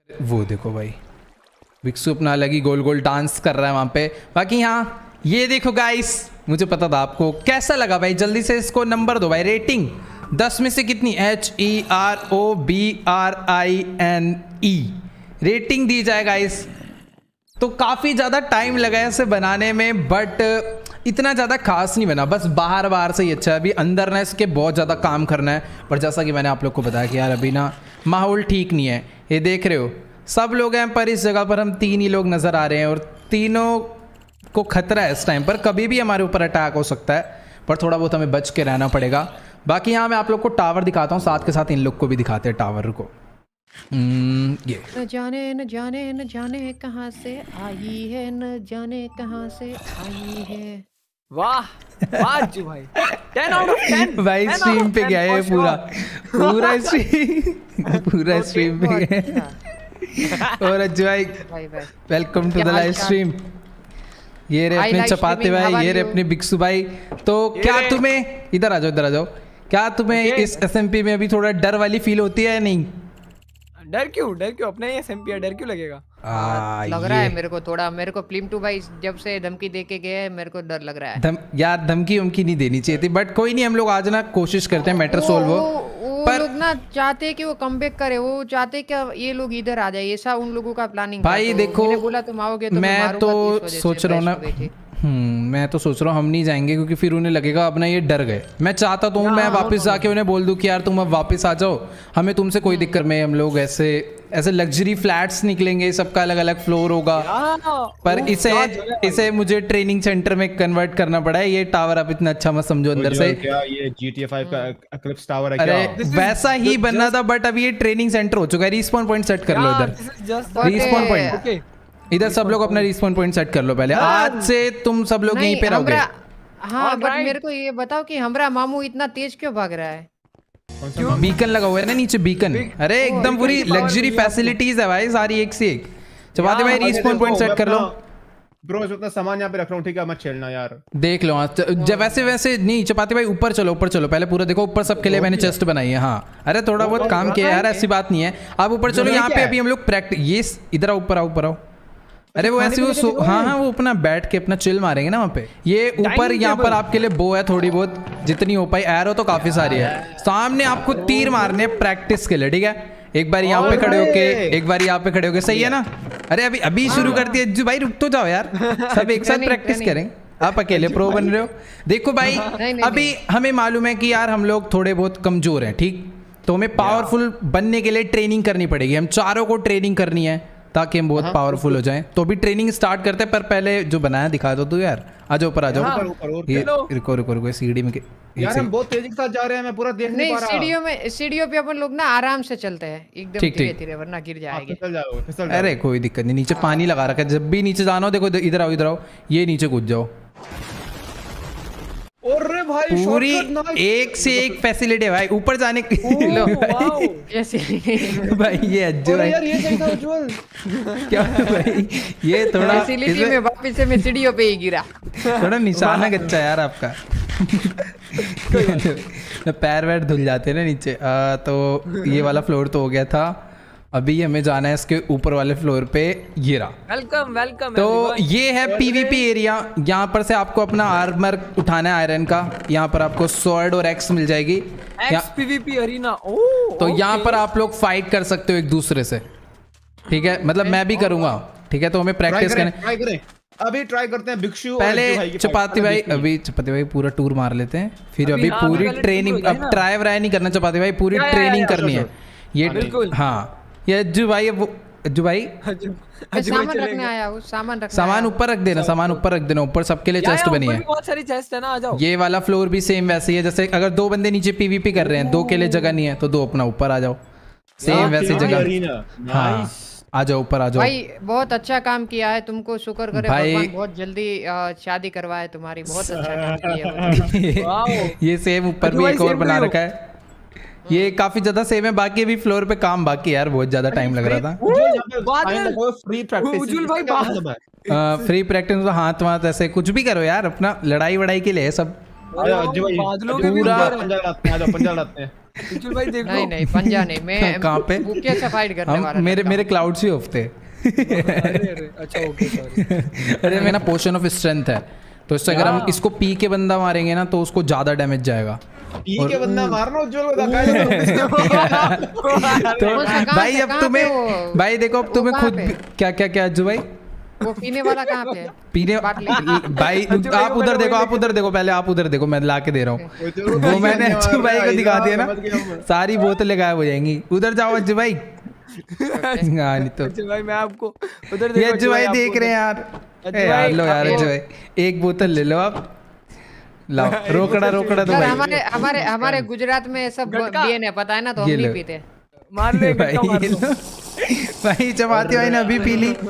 वो देखो भाई, भिक्षु अपना अलग ही गोल गोल डांस कर रहा है वहाँ पे। बाकी यहाँ ये देखो गाइस, मुझे पता था आपको। कैसा लगा भाई? जल्दी से इसको नंबर दो भाई, रेटिंग 10 में से कितनी? HEROBRINE रेटिंग दी जाए गाइस। तो काफ़ी ज़्यादा टाइम लगा है इसे बनाने में, बट इतना ज़्यादा खास नहीं बना, बस बाहर बाहर से ही अच्छा है। अभी अंदर ना इसके बहुत ज़्यादा काम करना है, पर जैसा कि मैंने आप लोग को बताया कि यार अभी ना माहौल ठीक नहीं है। ये देख रहे हो सब लोग हैं, पर इस जगह पर हम 3 ही लोग नज़र आ रहे हैं और तीनों को खतरा है इस टाइम पर, कभी भी हमारे ऊपर अटैक हो सकता है, पर थोड़ा बहुत हमें बच के रहना पड़ेगा। बाकी यहाँ मैं आप लोग को टावर दिखाता हूँ, साथ के साथ इन लोग को भी दिखाते हैं टावर को। ये न जाने कहाँ से आई है, न जाने कहाँ से आई है। वाह वाह जी भाई, 10 out of 10 भाई स्ट्रीम पे गया है पूरा स्ट्रीम पे गया। और अज्जू भाई welcome to the live stream. ये रे अपने चपाते भाई, ये रे अपने भिक्षु भाई। तो क्या तुम्हें, इधर आ जाओ, क्या तुम्हें इस SMP में अभी थोड़ा डर वाली फील होती है या नहीं? डर क्यों अपने ही SMP है, डर क्यों लगेगा? लग रहा है मेरे को थोड़ा, मेरे को Plim 2 भाई जब से धमकी दे के गए मेरे को डर लग रहा है। यार धमकी नहीं देनी चाहिए थी, बट कोई नहीं, हम लोग आज ना कोशिश करते हैं मैटर सोल्व हो। पर लोग ना चाहते हैं कि वो कमबैक करे, वो चाहते हैं कि ये लोग इधर आ जाए, ऐसा उन लोगों का प्लानिंग भाई। देखो मैंने बोला तुम आओगे तो मैं तो सोच रहा हूँ ना, मैं तो सोच रहा हूँ हम नहीं जाएंगे, क्योंकि फिर उन्हें लगेगा अब ना ये डर गए। मैं चाहता तो हूँ मैं वापस जाके उन्हें बोल दूँ कि यार तुम अब वापस आ जाओ, हमें तुमसे कोई दिक्कत नहीं। हम लोग ऐसे लग्जरी फ्लैट्स निकलेंगे, सबका अलग अलग फ्लोर होगा, पर इसे मुझे ट्रेनिंग सेंटर में कन्वर्ट करना पड़ा है। ये टावर आप इतना अच्छा मत समझो अंदर से। क्या ये GTA 5 का एक्लिप्स टावर है क्या? अरे वैसा ही बनना था, बट अब ये ट्रेनिंग सेंटर हो चुका है। रिस्पॉन पॉइंट सेट कर लो इधर, रिस्पॉन पॉइंट इधर सब लोग अपना रिस्पॉन पॉइंट सेट कर लो पहले। आज से तुम सब लोग यहीं पे रहोगे। हाँ बट मेरे को ये बताओ कि हमरा मामू इतना तेज क्यों भाग रहा है? बीकन लगा हुआ है ना नीचे, बीकन। अरे एकदम पूरी लग्जरी फैसिलिटीज है भाई, सारी एक से एक। चपाते भाई रिस्पॉन पॉइंट सेट कर लो। ब्रो इतना सामान यहाँ पे रख रहा हूँ, ठीक है मत छेड़ना यार। देख लो वैसे नहीं चपाते भाई, ऊपर चलो पहले पूरा देखो। ऊपर सबके लिए मैंने चेस्ट बनाई है। हाँ अरे थोड़ा बहुत काम किया यार, ऐसी बात नहीं है। आप ऊपर चलो, यहाँ पे अभी हम लोग प्रैक्टिस, ये इधर आओ, ऊपर आओ। अरे वो ऐसे वो हाँ वो अपना बैठ के अपना चिल मारेंगे ना वहाँ पे। ये ऊपर यहाँ पर आपके लिए बो है थोड़ी बहुत, जितनी हो पाई। एरो तो काफी सारी है। सामने आपको तीर मारने प्रैक्टिस के लिए, ठीक है? एक बार यहाँ पे खड़े होके, एक बार यहाँ पे खड़े होके, सही है ना? अरे अभी शुरू करती है जी भाई, रुक तो जाओ यार, सब एक साथ प्रैक्टिस करें। आप अकेले प्रो बन रहे हो। देखो भाई अभी हमें मालूम है कि यार हम लोग थोड़े बहुत कमजोर हैं, ठीक? तो हमें पावरफुल बनने के लिए ट्रेनिंग करनी पड़ेगी। हम चारों को ट्रेनिंग करनी है ताकि हम बहुत पावरफुल हो जाएं। तो अभी ट्रेनिंग स्टार्ट करते हैं, पर पहले जो बनाया दिखा दो तू यार। आ जाओ ऊपर आ जाओ। रुको सीढ़ी में यार हम बहुत तेजी के साथ जा रहे हैं, मैं पूरा देख नहीं पा रहा। सीढ़ियों पे अपन लोग ना आराम से चलते हैं, एकदम धीरे-धीरे, वरना गिर जाएंगे। फिसल जाओ। अरे कोई दिक्कत नहीं, नीचे पानी लगा रखा है। जब भी नीचे जाना हो, देखो इधर आओ, ये नीचे कूद जाओ। अरे भाई पूरी एक से एक फैसिलिटी है भाई ऊपर जाने की। लो भाई ये अज्जू भाई, यार ये कैसा उज्जवल क्या भाई, ये थोड़ा फैसिलिटी में वापस से मैं सीढ़ियों पे ही गिरा। थोड़ा निशाना कच्चा यार आपका। पैर वैर धुल जाते हैं ना नीचे। तो ये वाला फ्लोर तो हो गया था। अभी हमें जाना है इसके ऊपर वाले फ्लोर पे। ये रहा। वेलकम। तो ये है PvP एरिया। यहाँ पर से आपको अपना आर्मर उठाना है आयरन का। यहाँ पर आपको स्वॉर्ड और एक्स मिल जाएगी। PvP arena. तो यहाँ पर आप लोग फाइट कर सकते हो एक दूसरे से, ठीक है? मतलब मैं भी करूंगा, ठीक है? तो हमें प्रैक्टिस करने, अभी ट्राई करते हैं भिक्षु। पहले चपाती भाई पूरा टूर मार लेते हैं, फिर अभी पूरी ट्रेनिंग। अब ट्राई व्राई नहीं करना चपाती भाई, पूरी ट्रेनिंग करनी है ये। हाँ ये अज्जू भाई, सामान रखने आया हूँ, सामान ऊपर रख देना, ऊपर सबके लिए चेस्ट बनी है। बहुत सारी चेस्ट है ना, आ जाओ। ये वाला फ्लोर भी सेम वैसे ही है, जैसे अगर 2 बंदे नीचे PvP कर रहे हैं, 2 के लिए जगह नहीं है, तो 2 अपना ऊपर आ जाओ। सेम वैसे जगह। हाँ आ जाओ ऊपर आ जाओ भाई। बहुत अच्छा काम किया है, तुमको शुक्र करे भगवान बहुत जल्दी शादी करवाए तुम्हारी। बहुत अच्छा काम किया। ये सेम ऊपर भी एक और बना रखा है। ये काफी ज्यादा सेम है। बाकी भी फ्लोर पे काम बाकी यार, बहुत ज्यादा टाइम लग रहा था। फ्री प्रैक्टिस, फ्री प्रैक्टिस तो हाथ वाथ ऐसे कुछ भी करो यार, अपना लड़ाई वड़ाई के लिए सब। पूरा पंजा लड़ाते हैं। बिल्कुल भाई देख लो। नहीं नहीं पंजा नहीं, मैं कहाँ पे? बुके से फाइट करने वाला मेरे क्लाउड से ऑफ थे। अरे अच्छा ओके सॉरी। अरे मेरा पोशन ऑफ स्ट्रेंथ है, तो इससे अगर हम इसको पी के बंदा मारेंगे ना तो उसको ज्यादा डैमेज जाएगा। पी के बंदा मारना उज्जवल को तो भाई अब तुम्हें भाई देखो अब तुम्हें खुद क्या क्या क्या अज्जू भाई वो पीने वाला कहाँ पे है? पीने भाई आप उधर देखो, आप उधर देखो, पहले आप उधर देखो, मैं ला के दे रहा हूँ। वो मैंने अज्जू भाई को दिखा दिया ना, सारी बोतलें गायब हो जाएंगी। उधर जाओ अज्जू भाई। हाँ नहीं तो अच्छा भाई मैं आपको उधर ये अज्जू भाई देख रहे हैं यार। यार लो यार अज्जू भाई एक बोतल ले लो आप, लाओ। रोकड़ा रोकड़ा तो भाई हमारे गुजरात में सब बीएन है पता है ना, तो हम नहीं पीते। मार ले भाई चपाती भाई ने अभी पी ली,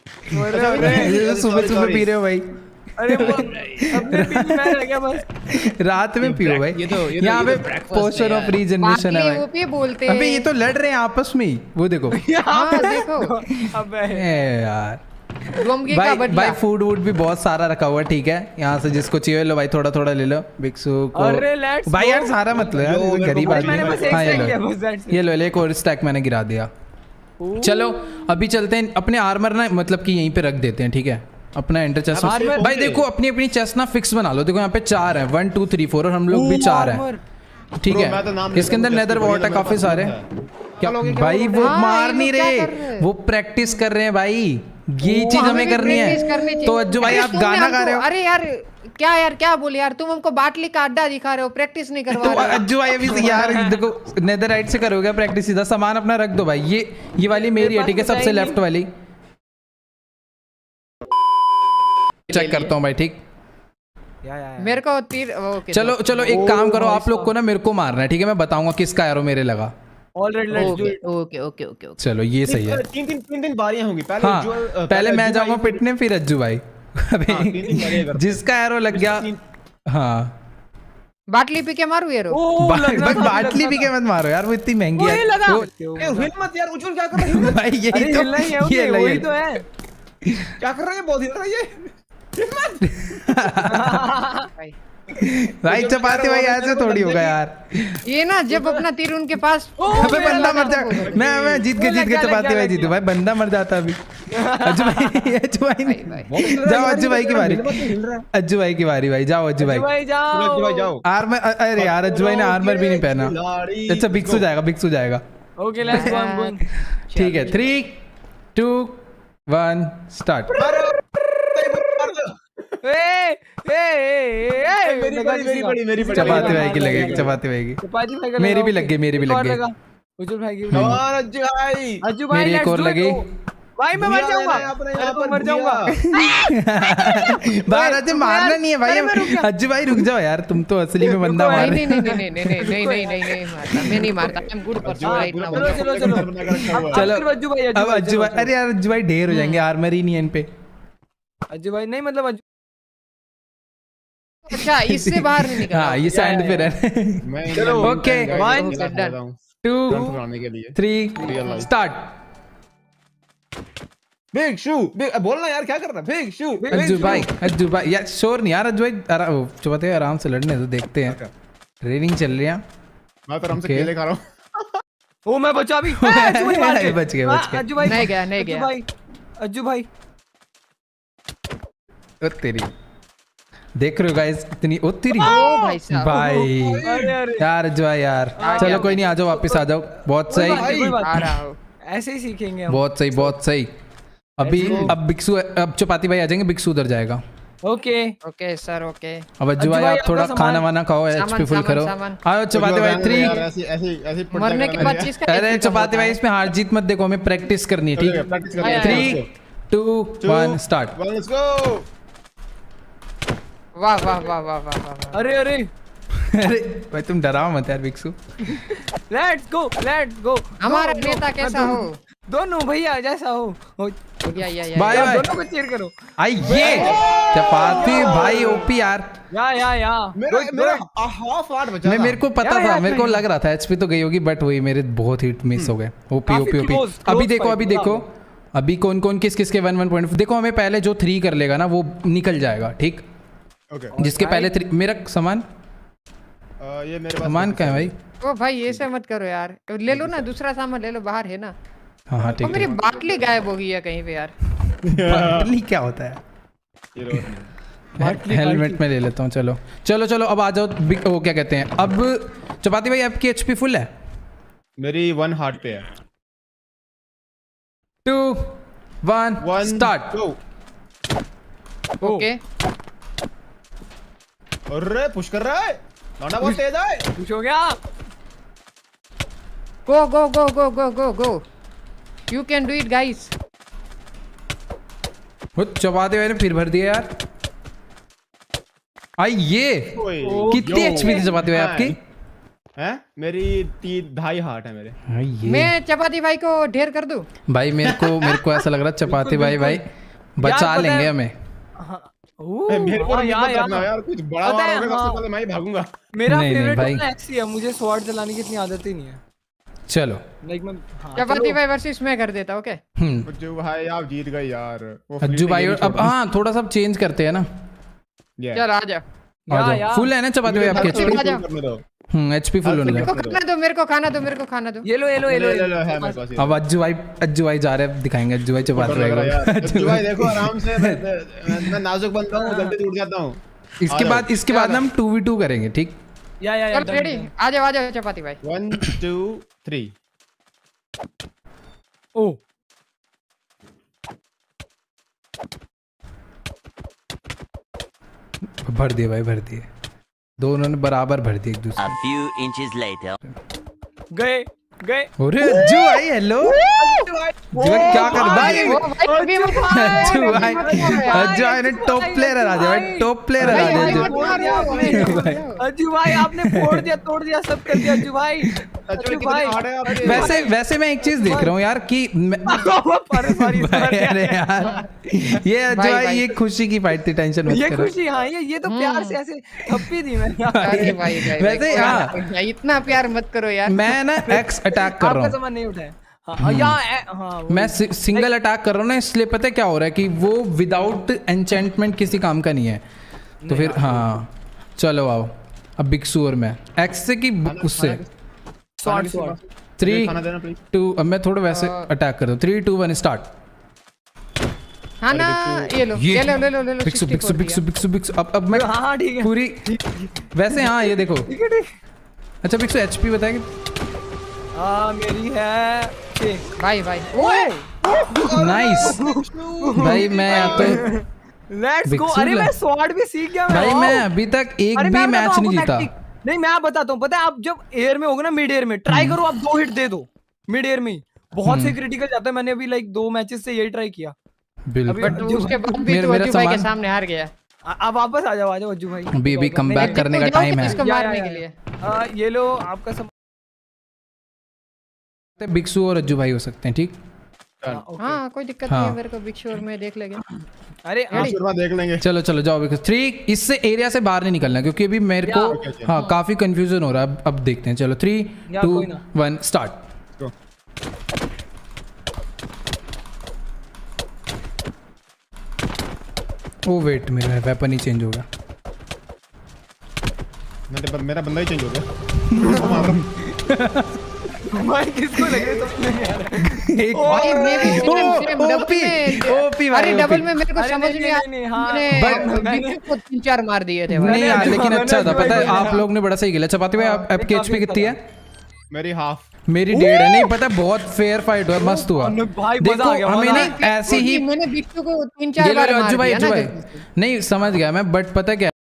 सुबह सुबह पी रहे हो भाई। अरे वो अपने पीने में रह गया बस। रात में पियो भाई। यहाँ पे पोस्टर ऑफ रीजनरेशन है भाई। बोलते हैं अबे ये तो लड़ रहे हैं आपस में ही, वो देखो। हाँ देखो। अबे यार भाई फूड वूड भी बहुत सारा रखा हुआ है, ठीक है। यहाँ से जिसको चाहिए लो भाई, थोड़ा थोड़ा ले लो। बिक्सू को भाई यार सारा मतलब यार गरीब आदमी। हाँ ये लो एक और स्टैक मैंने गिरा दिया। चलो अभी चलते हैं अपने आर्मर ना, मतलब कि यहीं पे रख देते हैं, ठीक है। अपना एंटर चेस्ट भाई देखो अपनी अपनी चेस्ट ना फिक्स बना लो। देखो यहाँ पे 4 है, 1 2 3 4 और हम लोग भी 4 हैं, ठीक है। इसके अंदर नेदर वॉट है काफी सारे। क्या भाई वो मार नहीं रहे, वो प्रैक्टिस कर रहे हैं भाई। ये चीज हमें करनी है। तो अज्जू भाई आप गाना गा रहे हो। अरे यार क्या बोले यार, तुम हमको बाटली का अड्डा दिखा रहे हो, प्रैक्टिस नहीं करवा रहे हो। अज्जू भाई अभी यार देखो नेदरराइट से करोगे प्रैक्टिस, सीधा सामान अपना रख दो भाई। ये वाली मेरी है, ठीक है, सबसे लेफ्ट वाली। चेक करता हूँ भाई, ठीक। मेरे को तीर चलो एक काम करो, आप लोग को ना मेरे को मारना है, ठीक है। मैं बताऊंगा किसका एरो मेरे लगा। ओके चलो ये सही है। तीन बारियां होंगी। पहले मैं जाऊंगा पिटने, फिर अज्जू भाई। जिसका एरो लग गया। हाँ बाटली पी के मारू एरो। बाटली पी के मत मारो यार, वो इतनी महंगी है। हिम्मत यार उज्जवल क्या कर रहा है भाई यही तो है। क्या कर रहा है, बहुत हिल रहा है ये। भाई चपाती भाई ऐसे थोड़ी होगा यार। ये ना जब अपना तीर उनके पास अबे बंदा मर जा। मैं जीत के चपाती भाई जीतू भाई, बंदा मर जाता अभी। अज्जू भाई जाओ, अज्जू भाई की बारी। अज्जू भाई की बारी भाई, जाओ अज्जू भाई जाओ। आर्मर, अरे यार अज्जू भाई ने आर्मर भी नहीं पहना। अच्छा बिक्सू जाएगा। Okay let's go. ठीक है 3 2 1 स्टार्ट। मेरी चपाती भाई की लगे, चपाती भाई की। मेरी भी लग गई। उज्जवल भाई की। अज्जू भाई मेरी एक और लगी। भाई मैं मर जाऊंगा। बाहर से मारना नहीं है भाई। अज्जू भाई रुक जाओ यार, तुम तो असली में बंदा मार रहे। नहीं मारता, मैं नहीं मारता। I am good person right now. चलो अब अज्जू भाई, अरे यार अज्जू भाई ढेर हो जाएंगे, आर्मर ही नहीं है इन पे। अज्जू भाई नहीं मतलब अच्छा इससे बाहर नहीं निकला। हाँ ये सैंड पे रहना। Okay 1 2 3 start. बिग शू बोलना यार, क्या कर रहा है? बिग शू अज्जू भाई यार शोर नहीं यार। अज्जू भाई चुपते आराम से लड़ने तो देखते हैं, ट्रेनिंग चल रही है। मैं तो आराम से केले खा रहा हूँ। ओ मैं बचा भी। बच गए। अज्जू भाई नहीं गया। अज्जू भाई ओ तेरी, देख रहे हो गाइस इतनी ओ तेरी भाई यार अज्जू भाई यार। चलो कोई नहीं, आ जाओ वापस आ जाओ। बहुत सही, ऐसे ही सीखेंगे हम। बहुत सही। अभी अब बिक्सू, अब चपाती भाई आ जाएंगे, बिक्सू उधर जाएगा। Okay sir okay. अब अज्जू भाई आप थोड़ा खाना वाना खाओ, एचपी फुल करो। आओ चपाती भाई 3 मरने के बाद चीज का। अरे चपाती भाई इसमें हार जीत मत देखो, हमें प्रैक्टिस करनी है, ठीक है। 3 2 1 स्टार्ट। Let's go. वाह। अरे भाई तुम डराओ मत यार बिक्सू। Let's go. हमारा नेता कैसा हो? दोनों भैया जैसा हो। बाय दोनों को चीयर करो। ये चपाती भाई ओपी यार। या मेरा हाफ हार्ट बचा। मेरे को पता था, मेरे को लग रहा था एचपी तो गई होगी, बट वही मेरे बहुत हिट मिस हो गए। ओपी। अभी देखो अभी कौन किस के 1 देखो। हमें पहले जो 3 कर लेगा ना वो निकल जाएगा, ठीक। जिसके पहले 3 मेरा सामान ये मेरे पास सामान कहाँ है भाई? ओ भाई ऐसे मत करो यार, ले लो ना दूसरा सामान ले लो, बाहर है ना। हाँ ठीक है। मेरी बाटली गायब हो गई है कहीं पे यार। बाटली क्या होता है? हेलमेट में ले लेता हूँ। चलो चलो चलो अब आ जाओ। वो क्या कहते हैं, अब चपाती भाई आपकी एचपी फुल है? मेरी 1 हार्ट पे है। 2 1 स्टार्ट। ओके अरे पुश कर रहा है, लौंडा बहुत तेज है। कुछ हो गया। Go go go go go go go, you can do it guys. Chapati भाई ने फिर भर दिया यार। आई ये कितनी एचपी थी चपाती भाई आपकी? हैं? मेरी 2.5 हार्ट है मेरे। मैं चपाती भाई को ढेर कर दूं? भाई मेरे को ऐसा लग रहा है चपाती भाई बचा लेंगे हमें। मेरे को यार कुछ बड़ा वाला होगा सबसे पहले मैं ही भागूंगा। मेरा फेवरेट एक्स है, मुझे स्वॉर्ड चलाने की इतनी आदत ही नहीं है। चलो चपाती भाई वर्सेस मैं कर देता। ओके अज्जू भाई आप जीत गए यार। अज्जू भाई अब हाँ थोड़ा सा चेंज करते हैं ना। चल आ जा। फुल है ना चपाती भाई आपके एचपी? एचपी फुल होने दो। खाना दो मेरे को, खाना दो मेरे को, खाना दो। ये लो ये लो ये लो है मेरे पास। अब अज्जू भाई जा रहे हैं, दिखाएंगे अज्जू भाई चपाती भाई को। अज्जू भाई देखो आराम से, मैं नाजुक बनता हूँ, जल्दी टूट जाता हूँ। इसके बाद हम 2v2 करेंगे ठीक? या चल रेडी, आ जाओ चपाती भाई। 1 2 3। ओ भर दिए भाई, भर दिए। दोनों ने बराबर भर दिए एक दूसरे। A few inches later. गए। अरे अज्जू भाई हेलो। क्या कर भाई? अज्जू भाई ने टॉप प्लेयर है राजा भाई, टॉप प्लेयर है राजा। अज्जू भाई आपने फोड़ दिया, तोड़ दिया, सब कर दिया अज्जू भाई। अज्जू भाई वैसे मैं एक चीज देख रहा हूँ यार कि अरे यार ये अज्जू भाई ये खुशी की फाइट थी, टेंशन मत ये करो। खुशी, हाँ ये तो प्यार से ऐसे थप्पी दी मैंने। वैसे हाँ इतना प्यार मत करो यार। मैं ना एक्स अटैक कर रहा हूँ, सामान नहीं उठाया। हाँ, मैं सिंगल अटैक कर रहा हूँ ना, इसलिए पता है क्या हो रहा है कि वो विदाउट एन्चेंटमेंट किसी काम का नहीं है। तो फिर हाँ चलो आओ अब बिक्सू और मैं एक्स से की उससे 3 2। अब मैं थोड़ा वैसे अटैक कर दूँ। 3 2 1 स्टार्ट। हाँ ना ये लो ले लो बिक्सू। अब मैं पूरी वैसे हाँ ये देखो। अच्छा बिक्सू एचपी बताएंगे? मेरी है 6। भाई नाइस भाई। मैं तो लेट्स गो। अरे मैं स्वॉर्ड भी सीख गया भाई। मैं अभी तक एक भी मैच नहीं जीता। नहीं मैं बताता हूँ, पता है आप जब एयर में होगे ना, मिड एयर में ट्राई करो, आप 2 हिट दे दो मिड एयर में, बहुत से क्रिटिकल जाता है। मैंने अभी लाइक 2 मैचेस से यही ट्राई किया। बट उसके बाद भी तो अज्जू भाई के सामने हार गया। आप वापस आ जाओ अज्जू भाई। अभी कम बैक करने का टाइम है। इसको मारने के लिए ये लो आपका बिक्सू और अज्जू भाई हो सकते हैं ठीक? हाँ कोई दिक्कत नहीं है, मेरे को बिक्सू और मैं देख लेंगे। अरे देख लेंगे। चलो जाओ बिक्सू। 3 इससे एरिया से बाहर नहीं निकलना क्योंकि अभी मेरे को हाँ काफी कंफ्यूजन हो रहा है। अब देखते हैं। चलो 3 2 1 स्टार्ट। ओ वेट मेरा वेपन ही चेंज होगा। मेरा बंदा ही चेंज हो गया। भाई किसको लग रहा है? भाई अरे डबल में मेरे को समझ नहीं आया। मैंने 3-4 मार दिए थे नहीं यार, लेकिन अच्छा था। पता है आप लोग ने बड़ा सही खेला। चपाती भाई आपकी एचपी कितनी है? मेरी हाफ। मेरी 1.5 है। नहीं पता, बहुत फेयर फाइट हुआ, मस्त हुआ। देखो हमें नहीं ऐसी ही मैंने बिट्टू को 3-4 बार मार दिया ना। नहीं समझ गया मैं, बट पता क्या